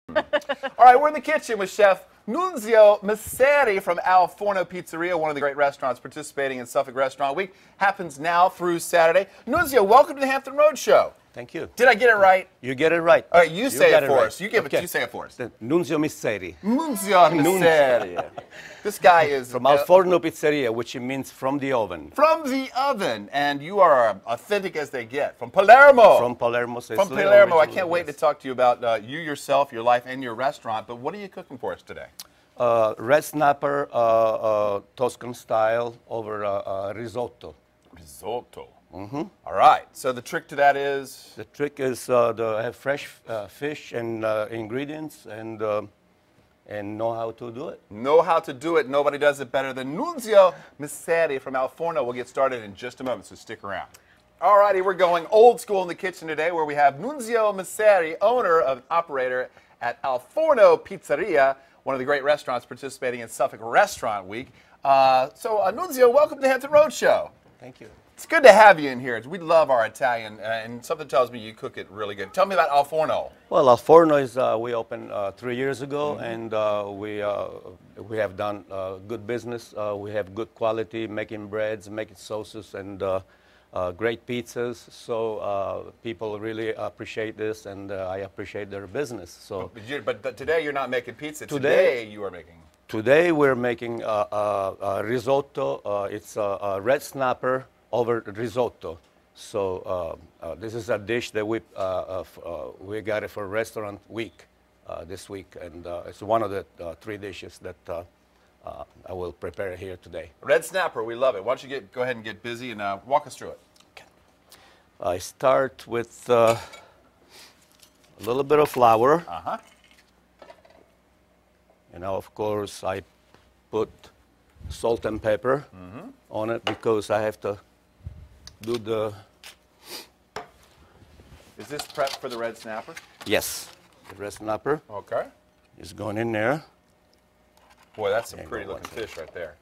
All right, we're in the kitchen with Chef Nunzio Messeri from Al Forno Pizzeria, one of the great restaurants participating in Suffolk Restaurant Week. Happens now through Saturday. Nunzio, welcome to the Hampton Roads Show. Thank you. Did I get it right? You get it right. All right, you say it for us. You say it for us. Nunzio Messeri. Nunzio Messeri. This guy is from Al Forno Pizzeria, which means from the oven. From the oven, and you are authentic as they get. From Palermo. From Palermo, Sicily. From Palermo. I can't wait to talk to you about you yourself, your life, and your restaurant. But what are you cooking for us today? Red snapper, Toscan style over risotto. Risotto. Mm-hmm. All right. So the trick to that is? The trick is to have fresh fish and ingredients and know how to do it. Know how to do it. Nobody does it better than Nunzio Messeri from Al Forno. We'll get started in just a moment, so stick around. All righty, we're going old school in the kitchen today, where we have Nunzio Messeri, owner and operator at Al Forno Pizzeria, one of the great restaurants participating in Suffolk Restaurant Week. Nunzio, welcome to the Hampton Roads Show. Thank you. It's good to have you in here. We love our Italian, and something tells me you cook it really good. Tell me about Al Forno. Well, Al Forno is, we opened 3 years ago, and we have done good business. We have good quality, making breads, making sauces, and great pizzas. So people really appreciate this, and I appreciate their business. So, but today you're not making pizza. Today you are making. Today we're making risotto. It's a red snapper over risotto. So this is a dish that we got it for Restaurant Week this week, and it's one of the 3 dishes that I will prepare here today. Red snapper, we love it. Why don't you go ahead and get busy and walk us through it. Okay. I start with a little bit of flour. Uh-huh. And now, of course, I put salt and pepper on it because I have to do the... Is this prep for the red snapper? Yes, the red snapper. Okay. Is going in there. Boy, that's some pretty looking fish right there.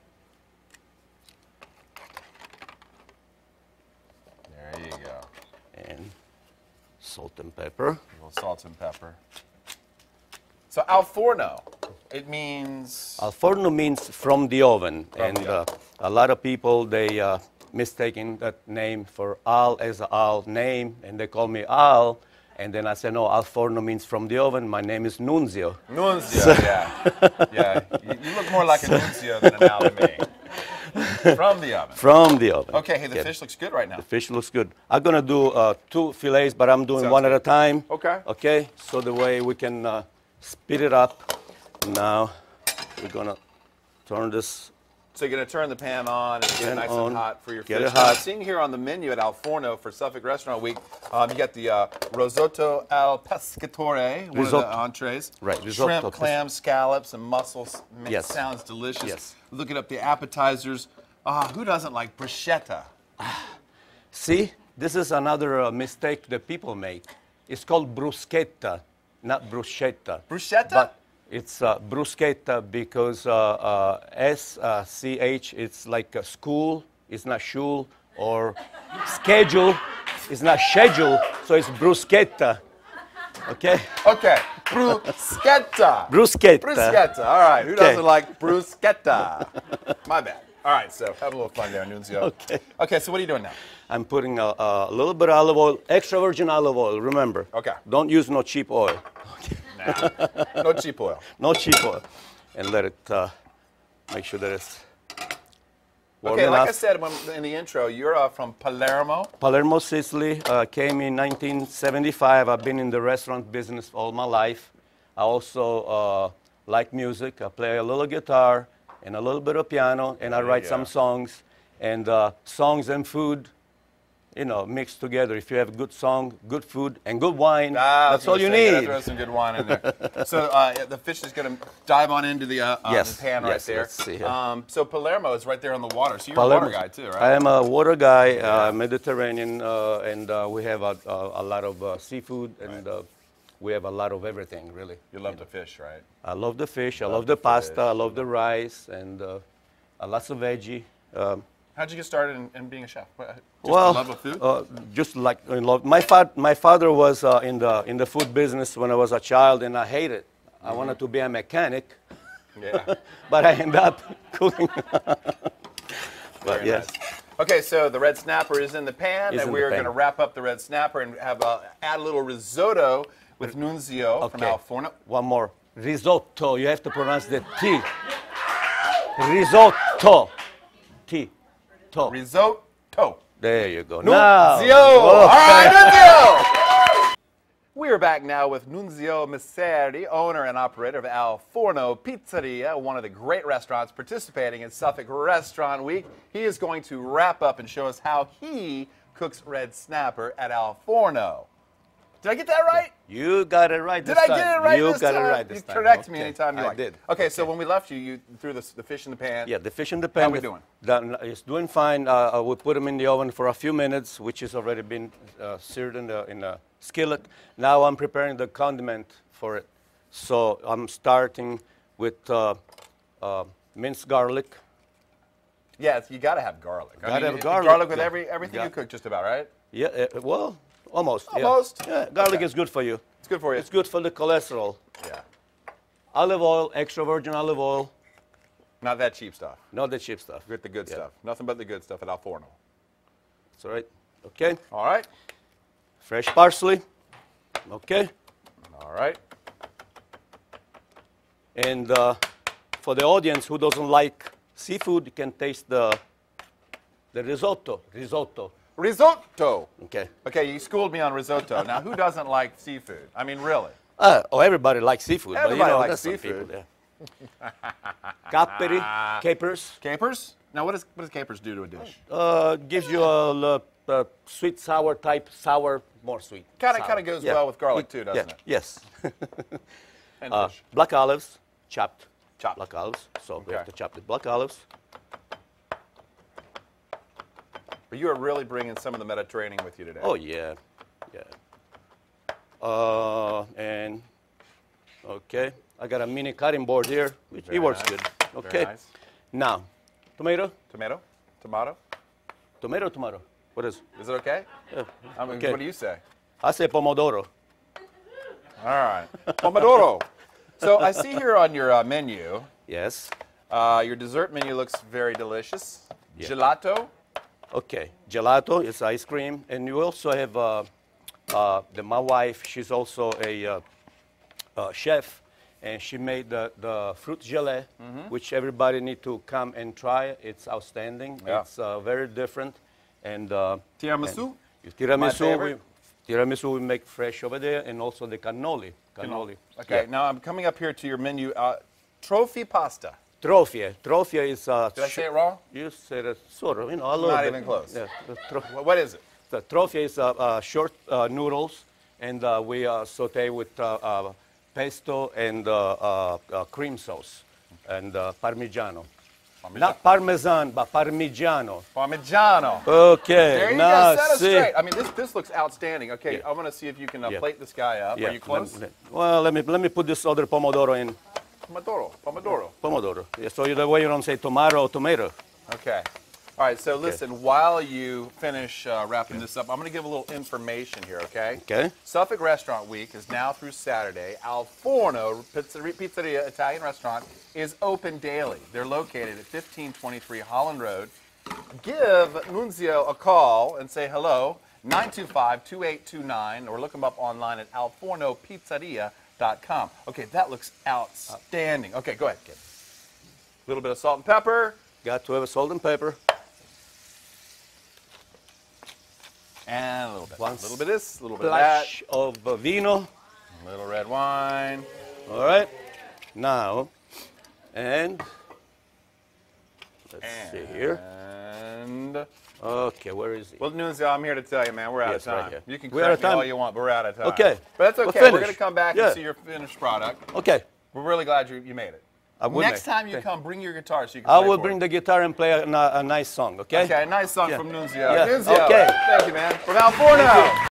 There you go. And salt and pepper. A little salt and pepper. So Al Forno, it means? Al Forno means from the oven. A lot of people, they mistaken that name for Al as Al name, and they call me Al. And then I said, no, Al Forno means from the oven. My name is Nunzio. Nunzio, so, yeah. You look more like a Nunzio than an Al to me. From the oven. From the oven. Okay, hey, the fish looks good right now. The fish looks good. I'm going to do 2 fillets, but I'm doing one at a time. Okay. Okay, so the way we can speed it up. Now we're going to turn this. So you're going to turn the pan on and get it nice and hot for your fish. Get it hot. I'm seeing here on the menu at Al Forno for Suffolk Restaurant Week, you got the risotto al pescatore, one of the entrees. Right, risotto. Shrimp, clam, scallops, and mussels. Yes. Sounds delicious. Yes. Looking up the appetizers. Who doesn't like bruschetta? See, this is another mistake that people make. It's called bruschetta, not bruschetta. Bruschetta? But it's bruschetta because SCH, it's like a school, it's not shul, or schedule, it's not schedule, so it's bruschetta. Okay? Okay. Bruschetta. Bruschetta. Bruschetta. All right. Who doesn't like bruschetta? My bad. All right, so have a little fun there, Nunzio. Okay. Okay, so what are you doing now? I'm putting a little bit of olive oil, extra virgin olive oil, remember. Okay. Don't use no cheap oil. Nah. No cheap oil. No cheap oil. And let it, make sure that it's warm okay, enough. like I said in the intro, you're from Palermo. Palermo, Sicily. Came in 1975. I've been in the restaurant business all my life. I also like music. I play a little guitar and a little bit of piano, and I write some songs. And songs and food, you know, mixed together. If you have a good song, good food, and good wine, that's all you need. Throw some good wine in there. So the fish is going to dive on into the pan right there. Let's see here. So Palermo is right there on the water. So you're a water guy too, right? I am a water guy, Mediterranean, and we have a lot of seafood, and we have a lot of everything, really. You love the fish, right? I love the fish. I love the pasta. I love the rice, and lots of veggie. How'd you get started in being a chef? Just love of food? Just like in love. My father was in the food business when I was a child, and I hated I wanted to be a mechanic, Yeah. but I end up cooking. But Very yes. nice. Okay, so the red snapper is in the pan, Is and in we the are pan. going to wrap up the red snapper and have add a little risotto with Nunzio from Okay. Al Forno. One more. Risotto. You have to pronounce the T. Risotto. T. To. Risotto. There you go. Nunzio. Now. All right, Nunzio. We are back now with Nunzio Messeri, owner and operator of Al Forno Pizzeria, one of the great restaurants participating in Suffolk Restaurant Week. He is going to wrap up and show us how he cooks red snapper at Al Forno. Did I get that right? You got it right this Did I time. get it right You this got time? it right this You time. correct me Okay. anytime you I like. did. Okay, so when we left you, you threw the fish in the pan. Yeah, the fish in the pan. How we doing? It's doing fine. We put them in the oven for a few minutes, which has already been seared in the skillet. Now I'm preparing the condiment for it. So I'm starting with minced garlic. Yes, you got to have garlic. Gotta have it's garlic. Garlic with Yeah. everything Yeah. you cook, just about, right? Yeah, well, almost. yeah. Almost? Yeah, garlic Okay. is good for you. It's good for you. It's good for the cholesterol. Yeah. Olive oil, extra virgin olive oil, Not that cheap stuff. not the cheap stuff. Get the good Yeah. stuff. Nothing but the good stuff at Al Forno. That's all right. Okay. All right. Fresh parsley. Okay. All right. And for the audience who doesn't like seafood, you can taste the risotto. Risotto. Risotto. Okay. Okay, you schooled me on risotto. Now, who doesn't like seafood? I mean, really? Everybody likes seafood. Everybody but, you know, likes there's some seafood. people, yeah. Capri, capers, Capers? Now, what does capers do to a dish? gives you a sweet sour type, more sweet. Kind sour. of goes Yeah. well with garlic too, doesn't Yeah. it? Yes. And fish. Black olives, chopped. Chopped. Black olives. So we Okay. have to chop the black olives. But you are really bringing some of the Mediterranean with you today. Oh yeah, yeah. And okay, I got a mini cutting board here, which Very it works nice. good. Very Okay. nice. Now, tomato, Tomato? Tomato? tomato. What is? Is it okay? Yeah. I mean, Okay. what do you say? I say pomodoro. All right. Pomodoro. So I see here on your menu, Yes. your dessert menu looks very delicious. Yeah. Gelato. Okay. Gelato is ice cream, and you also have my wife. She's also a chef, and she made the fruit gelée, which everybody need to come and try. It's outstanding. Yeah. It's very different. And Tiramisu. tiramisu, we make fresh over there, and also the cannoli. Okay, Yeah. now I'm coming up here to your menu. Trophy pasta. Trofie. Trofie is. Did I say it wrong? You said it sort of, a little Not bit. even close. Yeah. What is it? The trofie is short noodles, and we saute with pesto and cream sauce and Parmigiano. Not Parmesan, but Parmigiano. Parmigiano. Okay, There you now go. Set us see. straight. I mean, this looks outstanding. Okay, Yeah. I'm going to see if you can Yeah. plate this guy up. Yeah, Are you close? Well, let me put this other pomodoro in. Pomodoro. Pomodoro. Yeah, so the way you don't say tomato or tomato. Okay. All right, so listen, while you finish wrapping this up, I'm going to give a little information here, okay? Okay. Suffolk Restaurant Week is now through Saturday. Al Forno Pizzeria Italian Restaurant is open daily. They're located at 1523 Holland Road. Give Nunzio a call and say hello, 925-2829, or look them up online at alfornopizzeria.com. Okay, that looks outstanding. Okay, go ahead, kid. A little bit of salt and pepper. Got to have a salt and pepper. And a little bit. Once A little bit of this, a little bit of that. Splash of vino. A little red wine. All right. Now, and let's see here. And, Okay, where is he? well, Nunzio, I'm here to tell you, man, we're out Yes, of right time. here. You can We're out of correct me all time. you want, but we're out of time. Okay. But that's We're okay. We're going to finished. come back Yeah. and see your finished product. Okay. We're really glad you made it. will Next make. time you Okay. come, bring your guitar so you can I play will for bring us. the guitar and play a nice song, okay? Okay, nice song Yeah. from Nunzio. Yeah. Nunzio, Okay. thank you, man. From Al Forno.